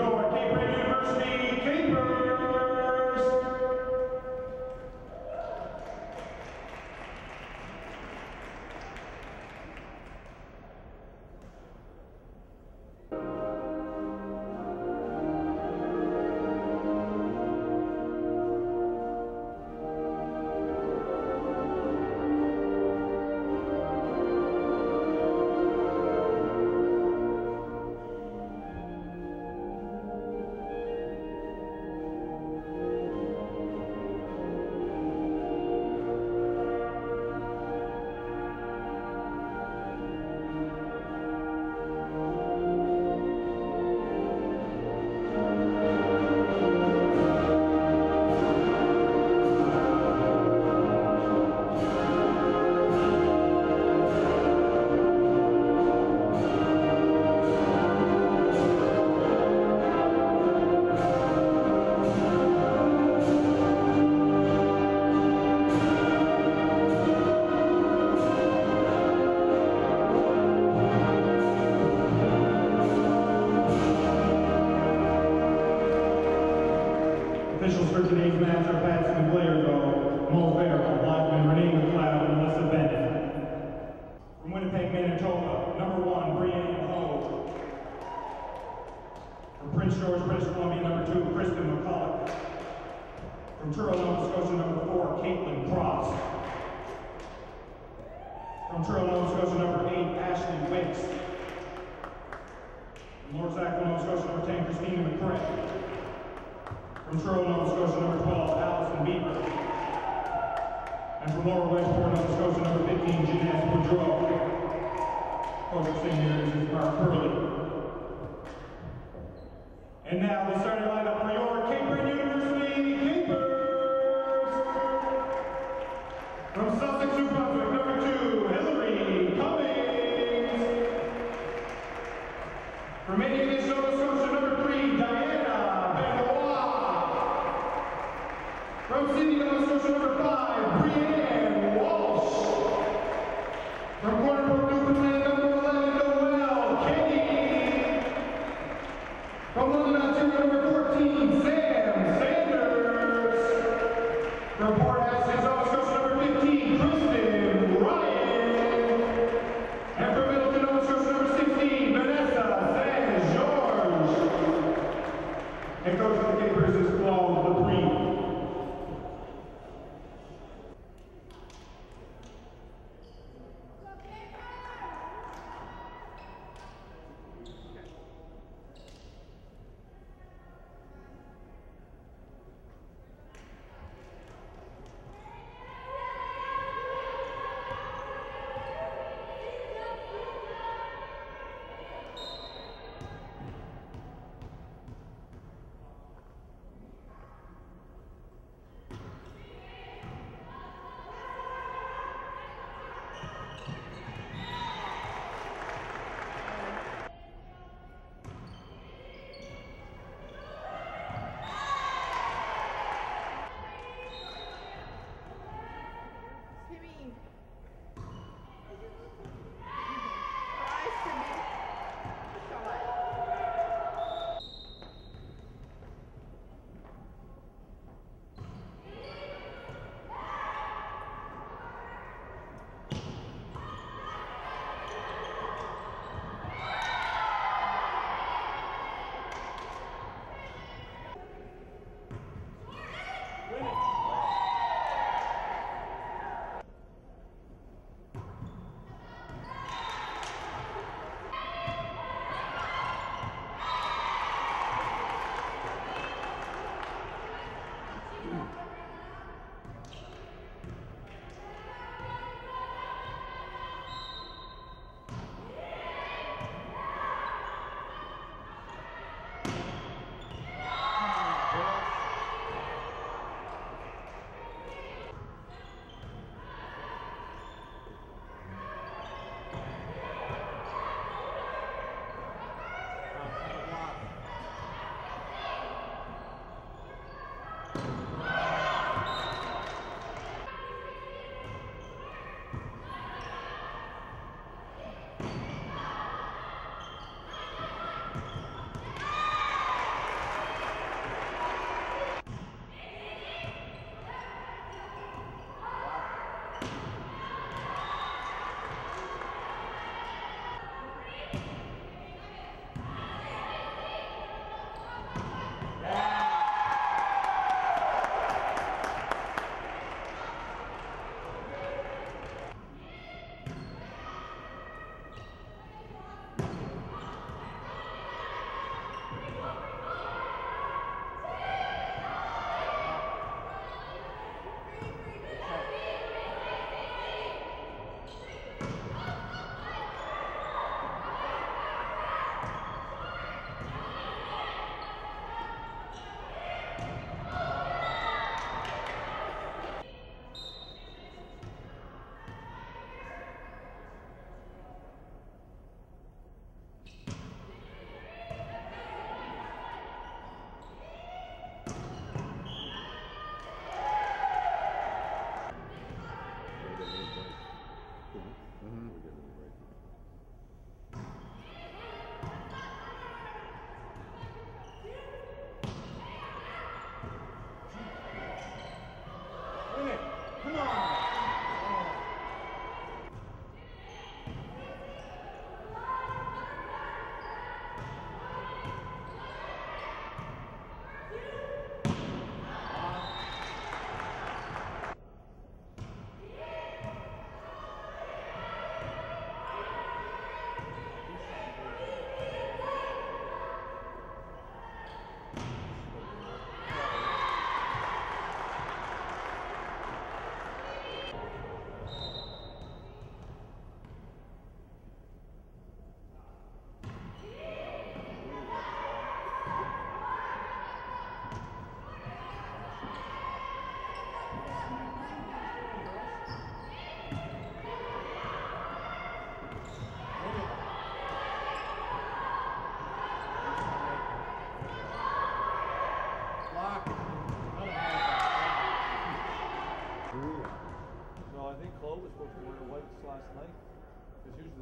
your Cape Breton University Capers. Officials for today's match are Patsy Blairgo, Mo Farrell, Blackman, Renee McLeod, and Melissa Bennett. From Winnipeg, Manitoba, number 1, Brianne Ho. From Prince George, British Columbia, number 2, Kristen McCulloch. From Truro, Nova Scotia, number 4, Caitlin Cross. From Truro, Nova Scotia, number 8, Ashley Wicks. From Lord Sackville, Nova Scotia, number 10, Christina McCray. From Truro, Nova Scotia, number 12, Allison Bieber. And from Lower Westport, Nova Scotia, number 15, Jeanette Boudreau. Coach of seniors is Mark Hurley. And now the starting lineup for your Cape Breton University Capers. From Sussex, New Brunswick, number 2, Hillary Cummings. From Indianapolis, Nova Scotia, number 3, Diana Benoit. From Sydney, Nova Scotia, number 5, Brianne Walsh. From Corner Brook, Newfoundland, number 11, Noelle Kenny. From London, Ontario, number 14, Sam Sanders. From Port Hastings, Nova Scotia, number 15, Kristen Ryan. And from Middleton, Nova Scotia, number 16, Vanessa San George. And coach of the Capers is Claude Dupree.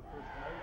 first night.